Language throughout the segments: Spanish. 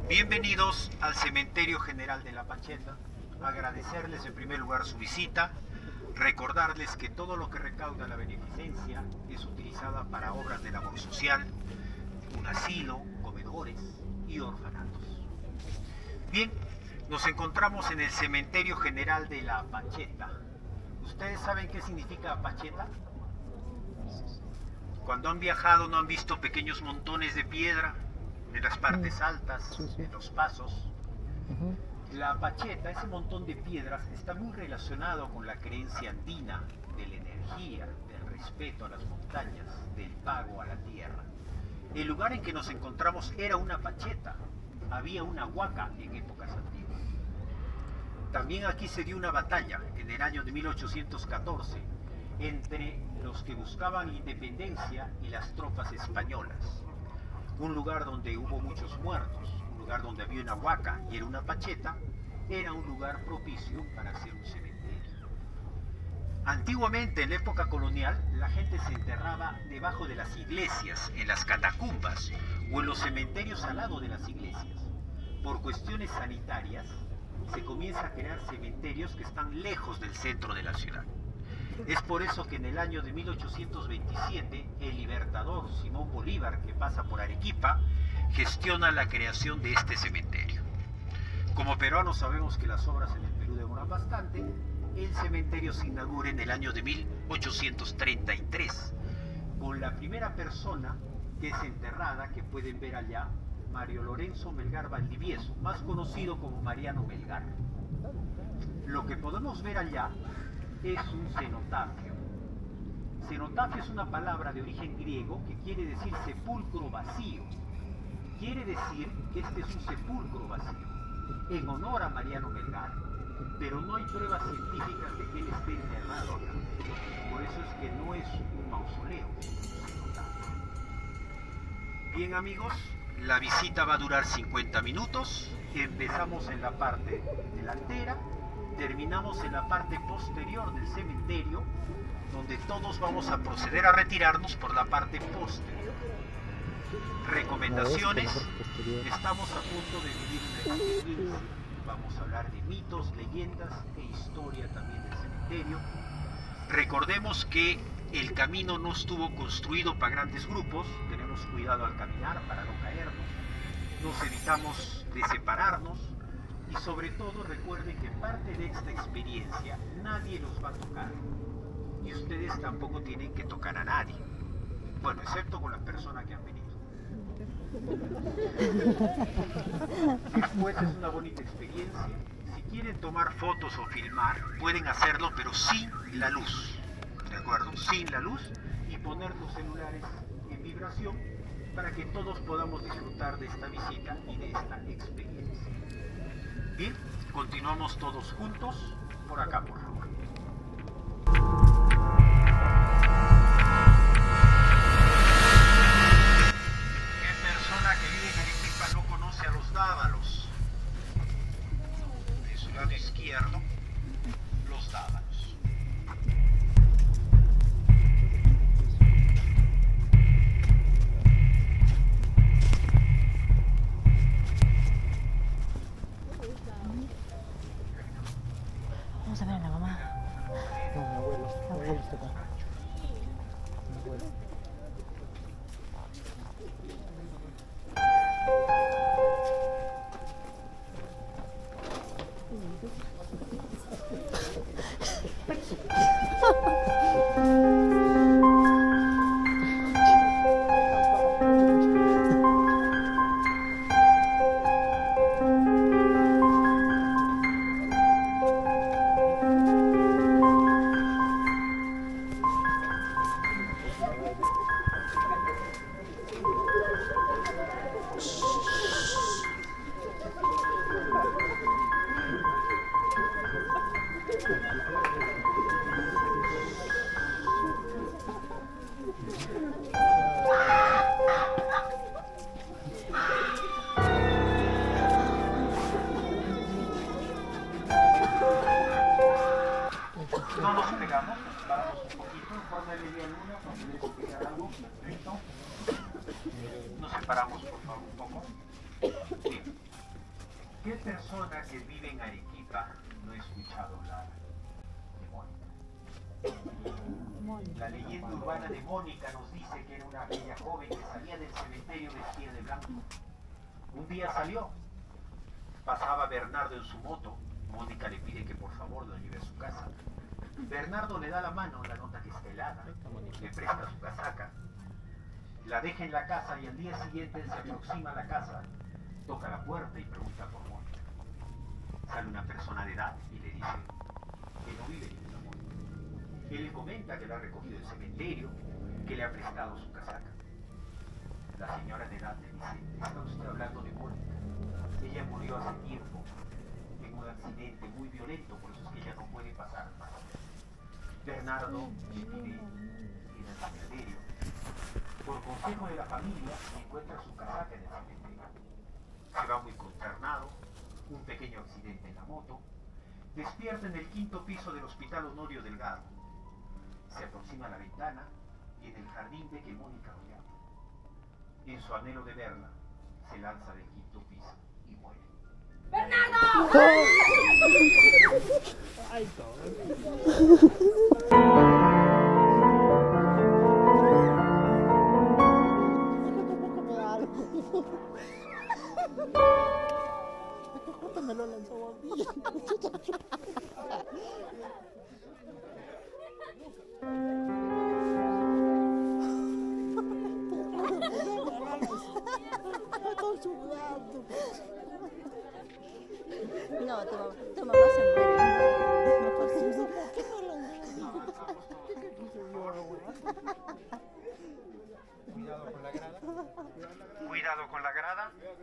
Bienvenidos al Cementerio General de La Pacheta. Agradecerles en primer lugar su visita, recordarles que todo lo que recauda la beneficencia es utilizada para obras de labor social, un asilo, comedores y orfanatos. Bien, nos encontramos en el Cementerio General de La Pacheta. ¿Ustedes saben qué significa Pacheta? Cuando han viajado, ¿no han visto pequeños montones de piedra en las partes altas, en los pasos? La Pacheta, ese montón de piedras, está muy relacionado con la creencia andina de la energía, del respeto a las montañas, del pago a la tierra. El lugar en que nos encontramos era una pacheta, había una huaca en épocas antiguas. También aquí se dio una batalla en el año de 1814 entre los que buscaban la independencia y las tropas españolas. Un lugar donde hubo muchos muertos, un lugar donde había una huaca y era una pacheta, era un lugar propicio para hacer un cementerio. Antiguamente, en la época colonial, la gente se enterraba debajo de las iglesias, en las catacumbas o en los cementerios al lado de las iglesias. Por cuestiones sanitarias, se comienza a crear cementerios que están lejos del centro de la ciudad. Es por eso que en el año de 1827, el libertador Simón Bolívar, que pasa por Arequipa, gestiona la creación de este cementerio. Como peruanos sabemos que las obras en el Perú demoran bastante. El cementerio se inaugura en el año de 1833, con la primera persona que es enterrada, que pueden ver allá, Mario Lorenzo Melgar Valdivieso, más conocido como Mariano Melgar. Lo que podemos ver allá es un cenotafio. Cenotafio es una palabra de origen griego que quiere decir sepulcro vacío. Quiere decir que este es un sepulcro vacío, en honor a Mariano Melgar, pero no hay pruebas científicas de que él esté enterrado acá. Por eso es que no es un mausoleo, es un cenotafio. Bien amigos, la visita va a durar 50 minutos. Empezamos en la parte delantera, terminamos en la parte posterior del cementerio, donde todos vamos a proceder a retirarnos por la parte posterior. Recomendaciones: estamos a punto de vivir una experiencia. Vamos a hablar de mitos, leyendas e historia también del cementerio. Recordemos que el camino no estuvo construido para grandes grupos, tenemos cuidado al caminar para no caernos, nos evitamos de separarnos y sobre todo recuerden que parte de esta experiencia nadie los va a tocar y ustedes tampoco tienen que tocar a nadie, bueno, excepto con las personas que han venido. Después es una bonita experiencia. Si quieren tomar fotos o filmar, pueden hacerlo, pero sin la luz, ¿de acuerdo? Sin la luz, y poner los celulares en vibración para que todos podamos disfrutar de esta visita y de esta experiencia. Bien, continuamos todos juntos. Por acá, por favor. Dávalos, de su lado izquierdo, los dávalos. Vamos a ver a la mamá. No, mi abuelo está acá. Mi abuelo. No nos pegamos, paramos un poquito, ponle media luna, cuando le explicar algo, perfecto. Nos separamos por favor un poco. Bien. ¿Qué persona que vive en Arequipa no ha escuchado hablar de Mónica? La leyenda urbana de Mónica nos dice que era una bella joven que salía del cementerio vestida de blanco. Un día salió, pasaba Bernardo en su moto. Mónica le pide que por favor lo lleve a su casa. Bernardo le da la mano, la nota que está helada, le presta su casaca, la deja en la casa y al día siguiente se aproxima a la casa, toca la puerta y pregunta por Mónica. Sale una persona de edad y le dice que no vive en esa Mónica. Él le comenta que la ha recogido del cementerio, que le ha prestado su casaca. La señora de edad le dice: está usted hablando de Mónica. Ella murió hace tiempo en un accidente muy violento, por eso es que ella no puede pasar más. Bernardo le pide ir al cementerio. Por consejo de la familia, encuentra su casaca en el cementerio. Se va muy consternado, un pequeño accidente en la moto, despierta en el 5º piso del Hospital Honorio Delgado. Se aproxima a la ventana y en el jardín ve que Mónica lo llama. En su anhelo de verla, se lanza del 5º piso y muere. ¡Bernardo! ¡Ay, me lo lanzó a mí. Estoy sudando. No, tu mamá se muere. ¿Por qué no lo Cuidado con la grada. Cuidado con la grada.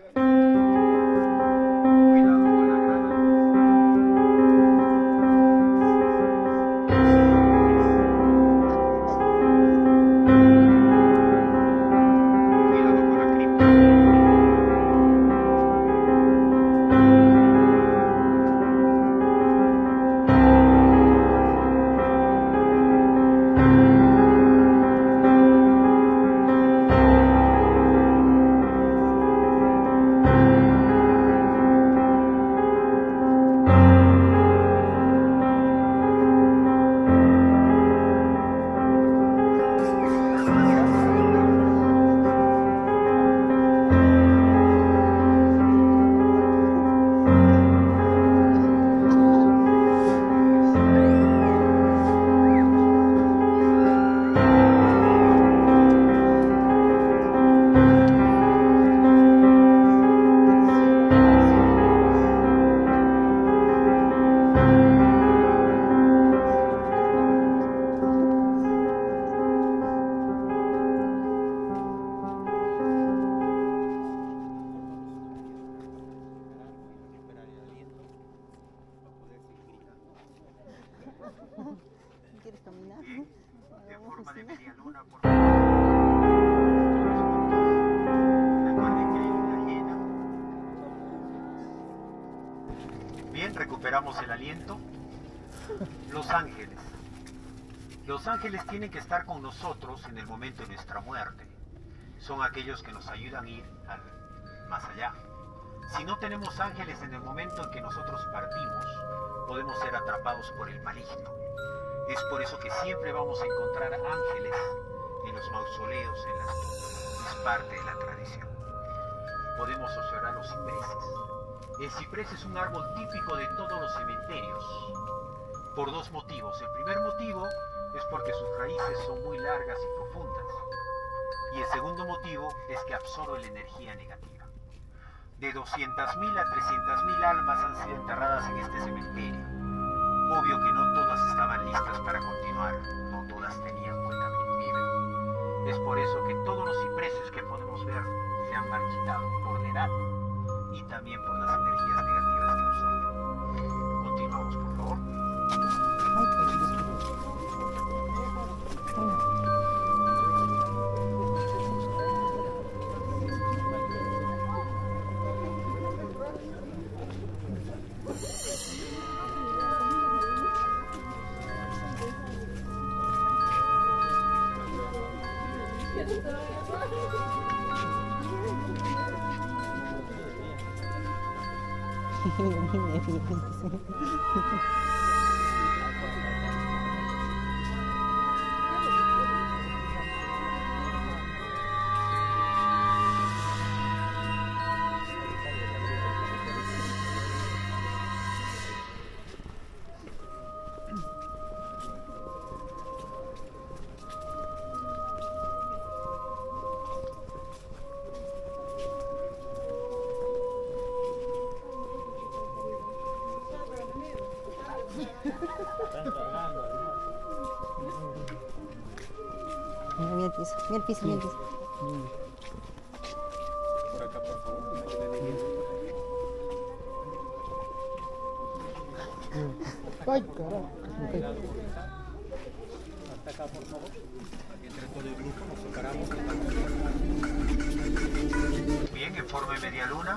¿Quieres caminar? De forma de media luna, por Bien, recuperamos el aliento. Los ángeles. Los ángeles tienen que estar con nosotros en el momento de nuestra muerte. Son aquellos que nos ayudan a ir más allá. Si no tenemos ángeles en el momento en que nosotros partimos, podemos ser atrapados por el maligno. Es por eso que siempre vamos a encontrar ángeles en los mausoleos, en las tumbas. Es parte de la tradición. Podemos observar los cipreses. El ciprés es un árbol típico de todos los cementerios, por dos motivos. El primer motivo es porque sus raíces son muy largas y profundas. Y el segundo motivo es que absorbe la energía negativa. De 200.000 a 300.000 almas han sido enterradas en este cementerio. Obvio que no todas estaban listas para continuar, no todas tenían buena vibra. Es por eso que todos los cipreses que podemos ver se han marchitado por la edad y también por las energías negativas que absorben. Continuamos, por favor. Mira el piso, mira el piso, mira el piso. Por acá, por favor. Ay, carajo. Hasta acá, por favor. Aquí entre todo el grupo nos separamos. Bien, en forma de media luna.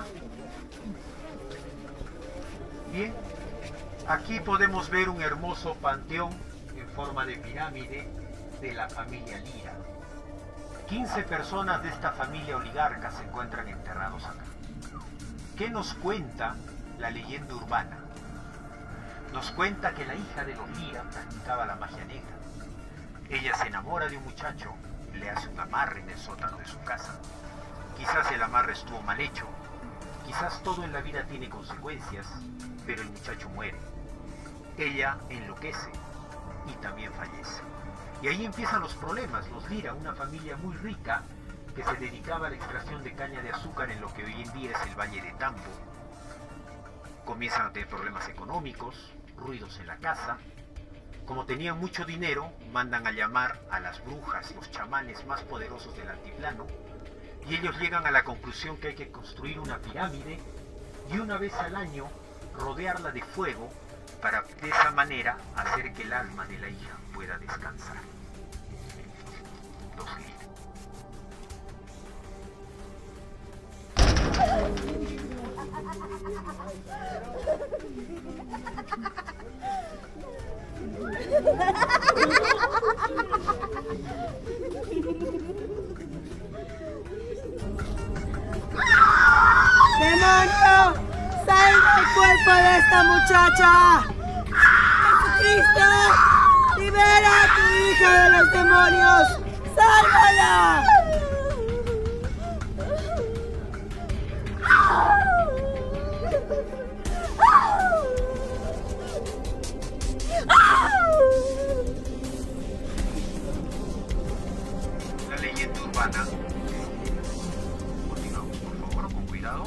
Bien. Aquí podemos ver un hermoso panteón en forma de pirámide de la familia Lira. 15 personas de esta familia oligarca se encuentran enterrados acá. ¿Qué nos cuenta la leyenda urbana? Nos cuenta que la hija de los Lira practicaba la magia negra. Ella se enamora de un muchacho y le hace un amarre en el sótano de su casa. Quizás el amarre estuvo mal hecho, quizás todo en la vida tiene consecuencias, pero el muchacho muere. Ella enloquece y también fallece. Y ahí empiezan los problemas. Los Lira, una familia muy rica que se dedicaba a la extracción de caña de azúcar en lo que hoy en día es el Valle de Tambo, comienzan a tener problemas económicos, ruidos en la casa. Como tenían mucho dinero, mandan a llamar a las brujas, los chamanes más poderosos del altiplano, y ellos llegan a la conclusión que hay que construir una pirámide y una vez al año rodearla de fuego para de esa manera hacer que el alma de la hija pueda descansar. Los Lira. ¡Demonio! ¡Salva el cuerpo de esta muchacha! ¡Jesucristo! ¡Libera a tu hija de los demonios! ¡Sálvala! La leyenda urbana. Continuamos, por favor, con cuidado.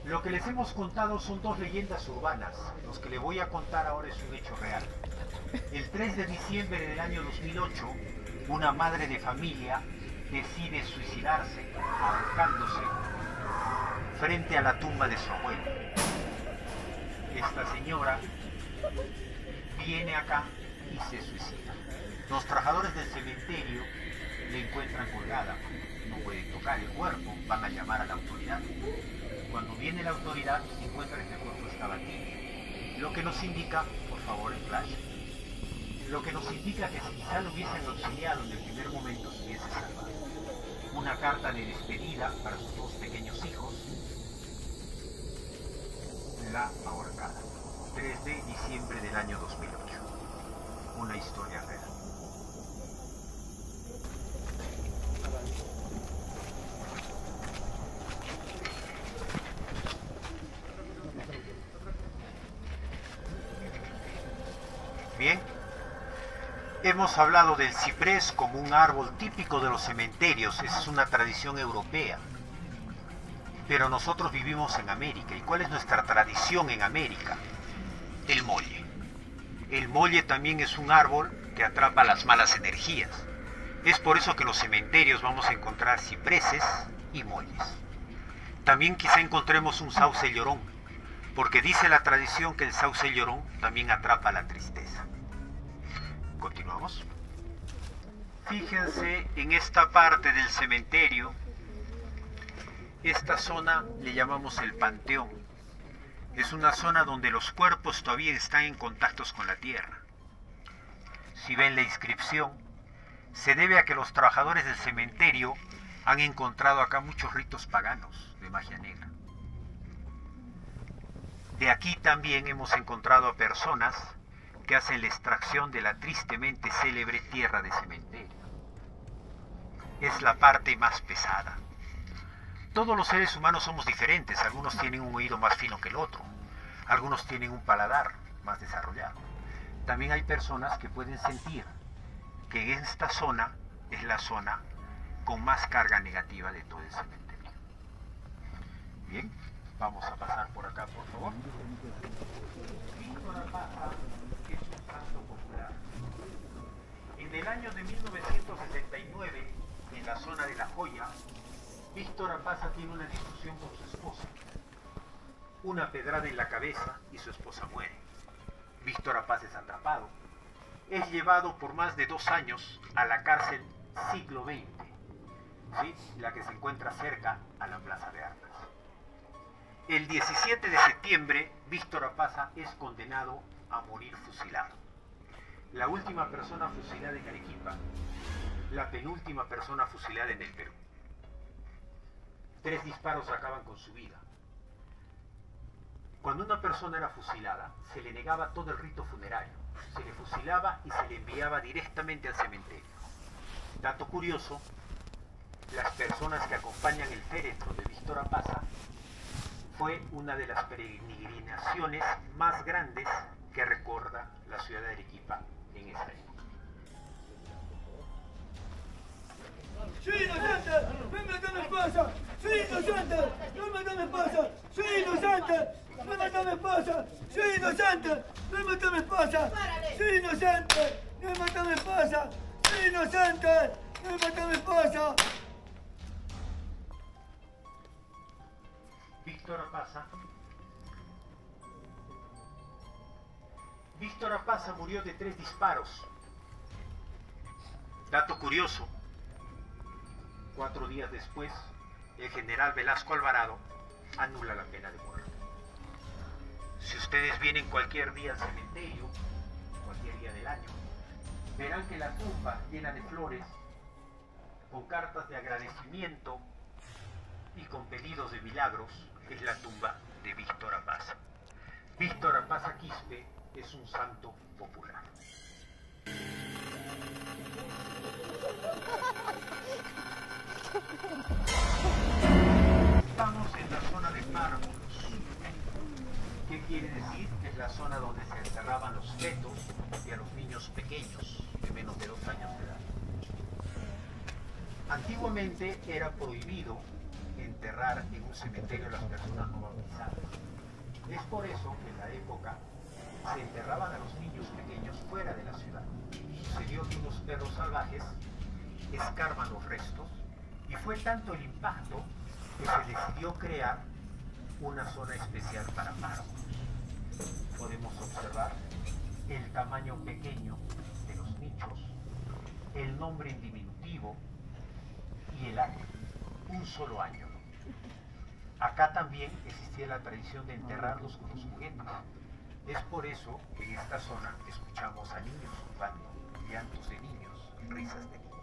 Lo que les hemos contado son dos leyendas urbanas. Los que le voy a contar ahora es un hecho real. El 3 de diciembre del año 2008, una madre de familia decide suicidarse ahorcándose frente a la tumba de su abuelo. Esta señora viene acá y se suicida. Los trabajadores del cementerio la encuentran colgada, no pueden tocar el cuerpo, van a llamar a la autoridad. Cuando viene la autoridad, encuentran que el cuerpo está batido. Lo que nos indica, por favor, en flash, lo que nos indica que si quizá lo hubiesen auxiliado en el primer momento se hubiese salvado. Una carta de despedida para sus dos pequeños hijos, la ahorcada. 3 de diciembre del año 2008. Una historia real. Bien, hemos hablado del ciprés como un árbol típico de los cementerios. Esa es una tradición europea. Pero nosotros vivimos en América. ¿Y cuál es nuestra tradición en América? El molle. El molle también es un árbol que atrapa las malas energías. Es por eso que en los cementerios vamos a encontrar cipreses y molles. También quizá encontremos un sauce llorón, porque dice la tradición que el sauce llorón también atrapa la tristeza. Continuamos. Fíjense en esta parte del cementerio. Esta zona le llamamos el panteón. Es una zona donde los cuerpos todavía están en contactos con la tierra. Si ven la inscripción, se debe a que los trabajadores del cementerio han encontrado acá muchos ritos paganos de magia negra. De aquí también hemos encontrado a personas que hacen la extracción de la tristemente célebre tierra de cementerio. Es la parte más pesada. Todos los seres humanos somos diferentes. Algunos tienen un oído más fino que el otro. Algunos tienen un paladar más desarrollado. También hay personas que pueden sentir que esta zona es la zona con más carga negativa de todo el cementerio. Bien, vamos a pasar por acá, por favor. Víctor Apaza es un santo popular. En el año de 1979, en la zona de La Joya, Víctor Apaza tiene una discusión con su esposa. Una pedrada en la cabeza y su esposa muere. Víctor Apaza es atrapado. Es llevado por más de 2 años a la cárcel Siglo XX, ¿sí? La que se encuentra cerca a la Plaza de Armas. El 17 de septiembre, Víctor Apaza es condenado a morir fusilado. La última persona fusilada en Arequipa, la penúltima persona fusilada en el Perú. 3 disparos acaban con su vida. Cuando una persona era fusilada, se le negaba todo el rito funerario. Se le fusilaba y se le enviaba directamente al cementerio. Dato curioso, las personas que acompañan el féretro de Víctor Apaza fue una de las peregrinaciones más grandes que recuerda la ciudad de Arequipa en esa época. ¡Soy inocente! ¡Venga, qué me pasa! ¡Soy inocente! ¡Venga, qué me pasa! ¡Soy inocente! ¡Venga, qué me pasa! ¡Soy inocente! ¡Venga, qué me pasa! ¡Soy inocente! ¡Venga, qué me pasa! ¡Soy inocente! ¡Venga, qué me pasa! Víctor Apaza murió de 3 disparos. Dato curioso, 4 días después, el general Velasco Alvarado anula la pena de muerte. Si ustedes vienen cualquier día al cementerio, cualquier día del año, verán que la tumba llena de flores, con cartas de agradecimiento y con pedidos de milagros, es la tumba de Víctor Apaza. Víctor Apaza Quispe es un santo popular. Estamos en la zona de párvulos. ¿Qué quiere decir? Que es la zona donde se enterraban los fetos y a los niños pequeños de menos de 2 años de edad. Antiguamente era prohibido enterrar en un cementerio a las personas no bautizadas. Es por eso que en la época se enterraban a los niños pequeños fuera de la ciudad. Sucedió que unos perros salvajes escarban los restos y fue tanto el impacto que se decidió crear una zona especial para párvulos. Podemos observar el tamaño pequeño de los nichos, el nombre en diminutivo y el año, un solo año. Acá también existía la tradición de enterrarlos con los juguetes. Es por eso que en esta zona escuchamos a niños jugando, llantos de niños, risas de niños.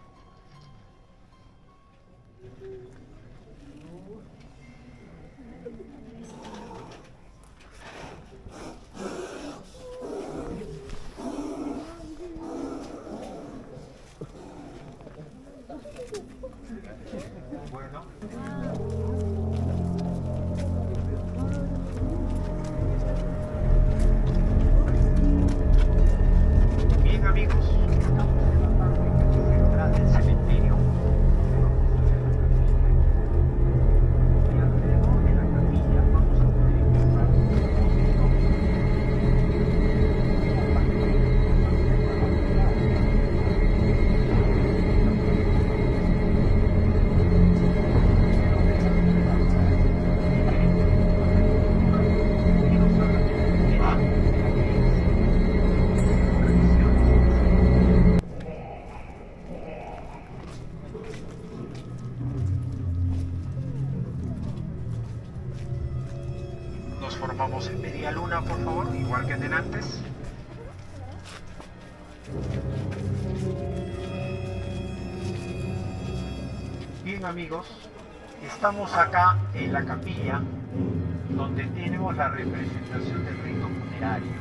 Bueno. Bien, amigos, estamos en la parte central del cementerio. Y alrededor de la capilla vamos a poder encontrar Nos formamos en media luna, por favor, igual que en antes. Bien, amigos, estamos acá en la capilla donde tenemos la representación del rito funerario.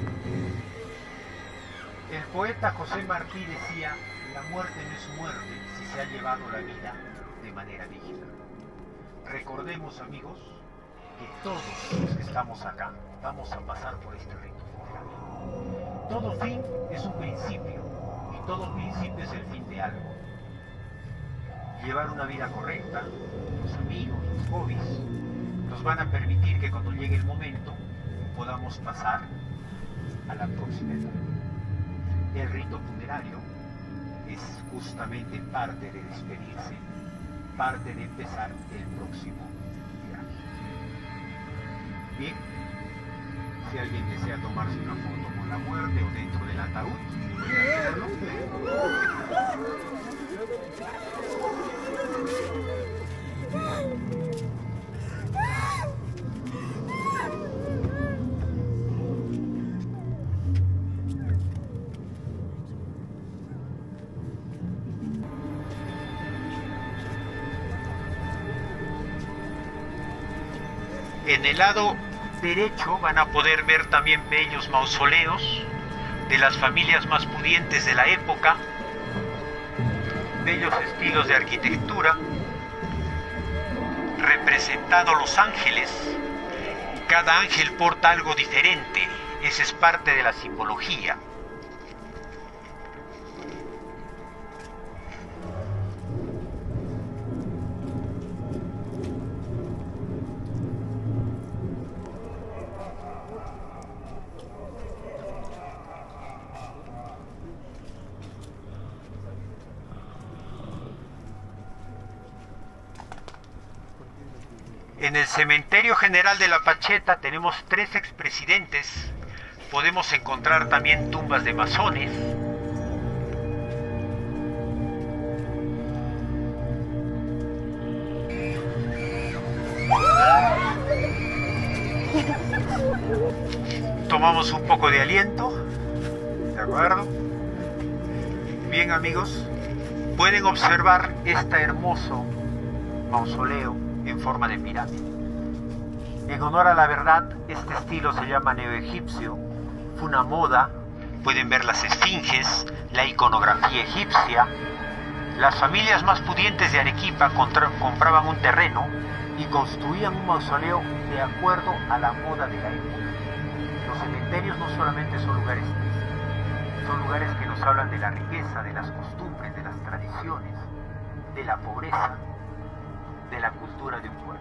El poeta José Martí decía: la muerte no es muerte si se ha llevado la vida de manera digna. Recordemos, amigos, que todos los que estamos acá vamos a pasar por este rito funerario. Todo fin es un principio y todo principio es el fin de algo. Llevar una vida correcta, los amigos, los hobbies, nos van a permitir que cuando llegue el momento podamos pasar a la próxima etapa. El rito funerario es justamente parte de despedirse, parte de empezar el próximo viaje. Bien, si alguien desea tomarse una foto con la muerte o dentro del ataúd, puede hacerlo. En el lado derecho van a poder ver también bellos mausoleos de las familias más pudientes de la época, bellos estilos de arquitectura, representados los ángeles. Cada ángel porta algo diferente, esa es parte de la simbología. En el Cementerio General de La Pacheta tenemos 3 expresidentes. Podemos encontrar también tumbas de masones. Tomamos un poco de aliento. ¿De acuerdo? Bien, amigos, pueden observar este hermoso mausoleo en forma de pirámide. En honor a la verdad, este estilo se llama neoegipcio. Fue una moda. Pueden ver las esfinges, la iconografía egipcia. Las familias más pudientes de Arequipa compraban un terreno y construían un mausoleo de acuerdo a la moda de la época. Los cementerios no solamente son lugares tristes, son lugares que nos hablan de la riqueza, de las costumbres, de las tradiciones, de la pobreza. de la cultura de un pueblo.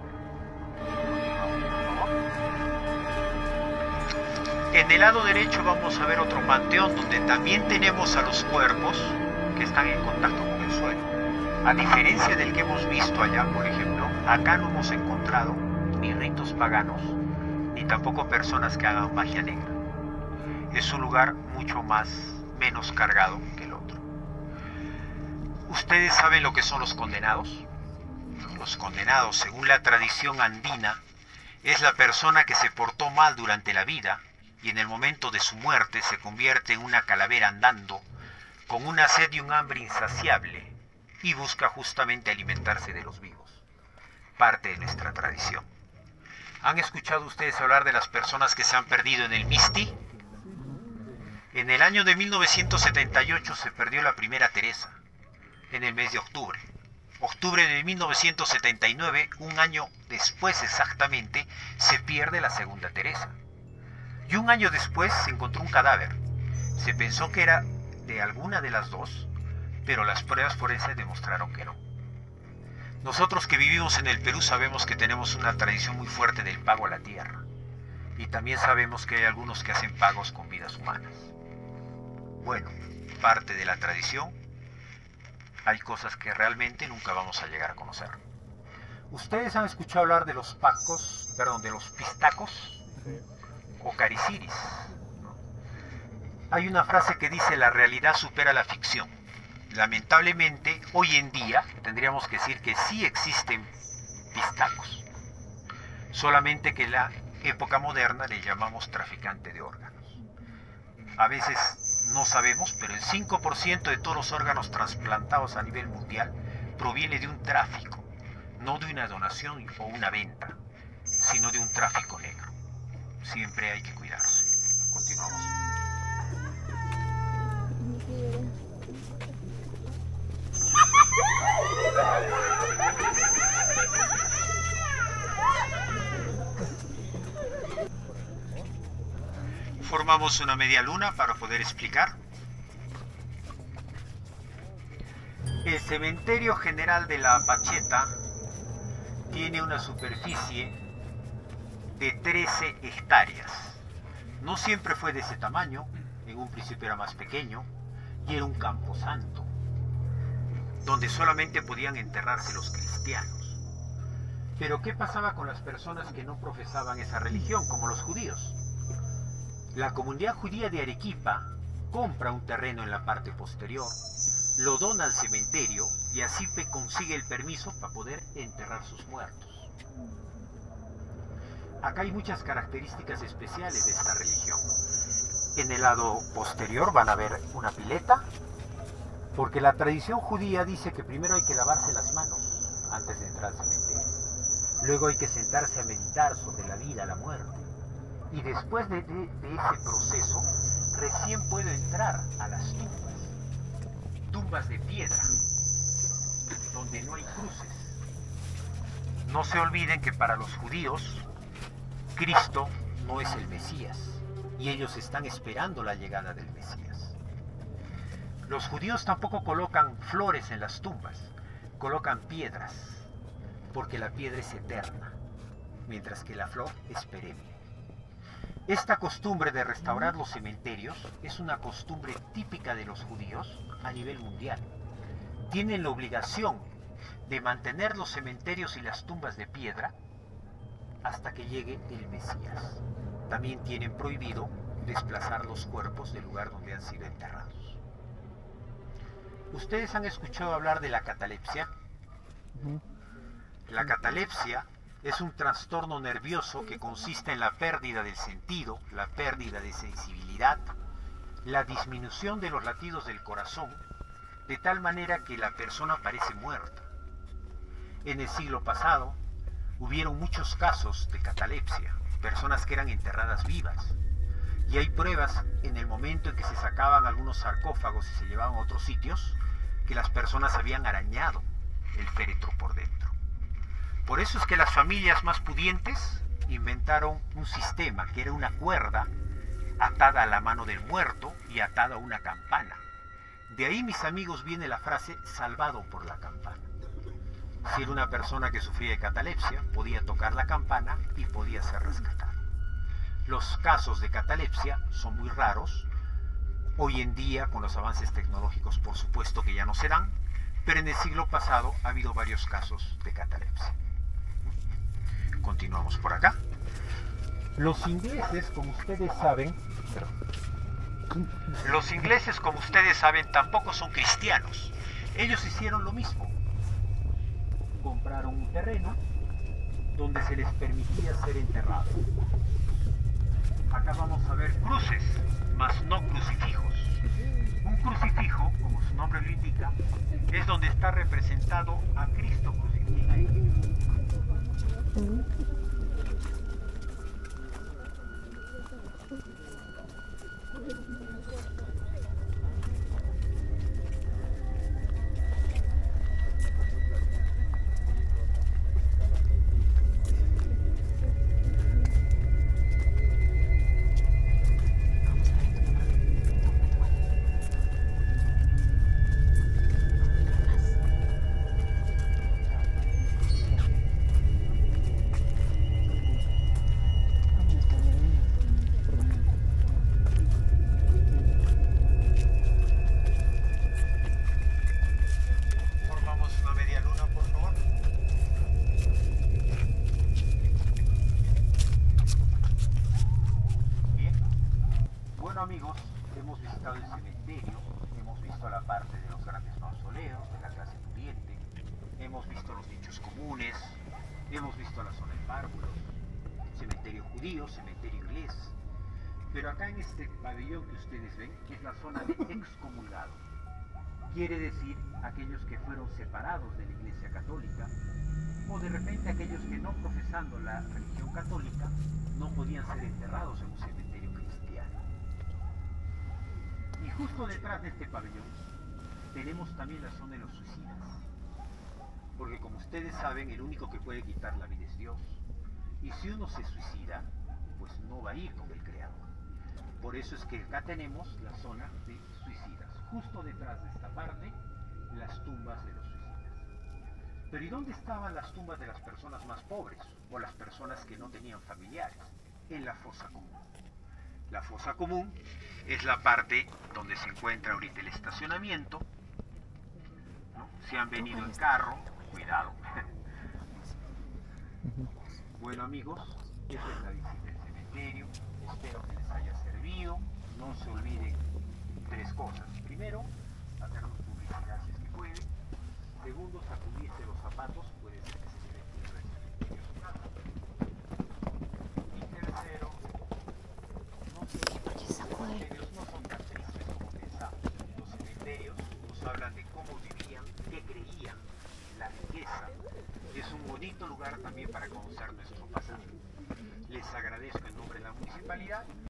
En el lado derecho vamos a ver otro panteón donde también tenemos a los cuerpos que están en contacto con el suelo. A diferencia del que hemos visto allá, por ejemplo, acá no hemos encontrado ni ritos paganos, ni tampoco personas que hagan magia negra. Es un lugar mucho menos cargado que el otro. ¿Ustedes saben lo que son los condenados? Los condenados, según la tradición andina, es la persona que se portó mal durante la vida y en el momento de su muerte se convierte en una calavera andando, con una sed y un hambre insaciable, y busca justamente alimentarse de los vivos. Parte de nuestra tradición. ¿Han escuchado ustedes hablar de las personas que se han perdido en el Misti? En el año de 1978 se perdió la primera Teresa, en el mes de octubre. Octubre de 1979, un año después exactamente, se pierde la segunda Teresa. Y un año después se encontró un cadáver. Se pensó que era de alguna de las dos, pero las pruebas forenses demostraron que no. Nosotros que vivimos en el Perú sabemos que tenemos una tradición muy fuerte del pago a la tierra. Y también sabemos que hay algunos que hacen pagos con vidas humanas. Bueno, parte de la tradición. Hay cosas que realmente nunca vamos a llegar a conocer. ¿Ustedes han escuchado hablar de los de los pistacos? O cariciris. Hay una frase que dice: la realidad supera la ficción. Lamentablemente, hoy en día tendríamos que decir que sí existen pistacos. Solamente que en la época moderna le llamamos traficante de órganos. A veces no sabemos, pero el 5% de todos los órganos trasplantados a nivel mundial proviene de un tráfico, no de una donación o una venta, sino de un tráfico negro. Siempre hay que cuidarse. Continuamos. Formamos una media luna para poder explicar. El cementerio general de La Pacheta tiene una superficie de 13 hectáreas. No siempre fue de ese tamaño, en un principio era más pequeño, y era un camposanto, donde solamente podían enterrarse los cristianos. Pero ¿qué pasaba con las personas que no profesaban esa religión, como los judíos? La comunidad judía de Arequipa compra un terreno en la parte posterior, lo dona al cementerio y así consigue el permiso para poder enterrar sus muertos. Acá hay muchas características especiales de esta religión. En el lado posterior van a ver una pileta, porque la tradición judía dice que primero hay que lavarse las manos antes de entrar al cementerio. Luego hay que sentarse a meditar sobre la vida, la muerte. Y después de ese proceso, recién puedo entrar a las tumbas de piedra, donde no hay cruces. No se olviden que para los judíos, Cristo no es el Mesías, y ellos están esperando la llegada del Mesías. Los judíos tampoco colocan flores en las tumbas, colocan piedras, porque la piedra es eterna, mientras que la flor es perenne. Esta costumbre de restaurar los cementerios es una costumbre típica de los judíos a nivel mundial. Tienen la obligación de mantener los cementerios y las tumbas de piedra hasta que llegue el Mesías. También tienen prohibido desplazar los cuerpos del lugar donde han sido enterrados. ¿Ustedes han escuchado hablar de la catalepsia? La catalepsia es un trastorno nervioso que consiste en la pérdida del sentido, la pérdida de sensibilidad, la disminución de los latidos del corazón, de tal manera que la persona parece muerta. En el siglo pasado, hubieron muchos casos de catalepsia, personas que eran enterradas vivas. Y hay pruebas en el momento en que se sacaban algunos sarcófagos y se llevaban a otros sitios, que las personas habían arañado el féretro por dentro. Por eso es que las familias más pudientes inventaron un sistema que era una cuerda atada a la mano del muerto y atada a una campana. De ahí, mis amigos, viene la frase salvado por la campana. Si era una persona que sufría de catalepsia, podía tocar la campana y podía ser rescatado. Los casos de catalepsia son muy raros. Hoy en día, con los avances tecnológicos, por supuesto que ya no se dan, pero en el siglo pasado ha habido varios casos de catalepsia. Continuamos por acá. Los ingleses, como ustedes saben, tampoco son cristianos. Ellos hicieron lo mismo. Compraron un terreno donde se les permitía ser enterrados. Acá vamos a ver cruces, mas no crucifijos. Un crucifijo, como su nombre lo indica, es donde está representado a Cristo crucificado. Amigos, hemos visitado el cementerio, hemos visto la parte de los grandes mausoleos de la clase pudiente, hemos visto los nichos comunes, hemos visto la zona de párvulos, cementerio judío, cementerio inglés, pero acá en este pabellón que ustedes ven es la zona de excomulgado. Quiere decir aquellos que fueron separados de la Iglesia Católica, o de repente aquellos que no profesando la religión católica no podían ser enterrados en un cementerio cristiano. Y justo detrás de este pabellón tenemos también la zona de los suicidas. Porque como ustedes saben, el único que puede quitar la vida es Dios. Y si uno se suicida, pues no va a ir con el Creador. Por eso es que acá tenemos la zona de suicidas. Justo detrás de esta parte, las tumbas de los suicidas. Pero ¿y dónde estaban las tumbas de las personas más pobres? O las personas que no tenían familiares. En la fosa común. La fosa común es la parte donde se encuentra ahorita el estacionamiento, ¿no? Si han venido en carro, cuidado. Bueno amigos, esta es la visita del cementerio. Espero que les haya servido. No se olviden 3 cosas. Primero, hacernos publicidad si es que pueden. Segundo, sacudirse los zapatos. Puede ser que se quede en su casa. Y tercero, los cementerios no son tan tristes como pensamos. Los cementerios nos hablan de cómo vivían, qué creían, la riqueza. Es un bonito lugar también para conocer nuestro pasado. Les agradezco en nombre de la municipalidad.